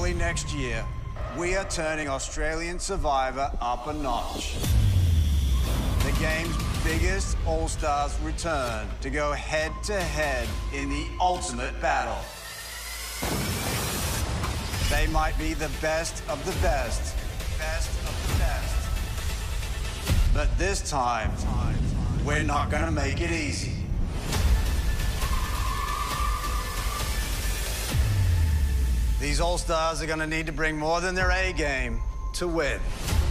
early next year, we are turning Australian Survivor up a notch. The game's biggest All-Stars return to go head-to-head in the ultimate battle. They might be the best of the best. Best of the best. But this time, we're not gonna make it easy. These All-Stars are gonna need to bring more than their A game to win.